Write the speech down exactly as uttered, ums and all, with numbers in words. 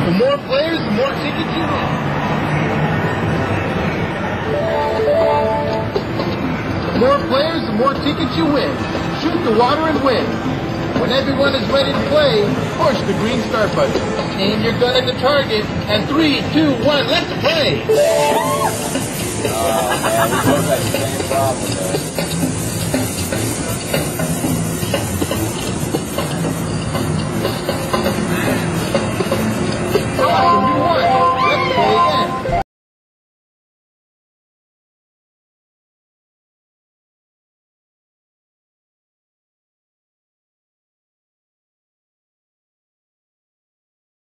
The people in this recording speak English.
The more players, the more tickets you win. The more players, the more tickets you win. Shoot the water and win. When everyone is ready to play, push the green start button. Aim your gun at the target, and three, two, one, let's play! Oh, man, we both had the same problem, though. Oh,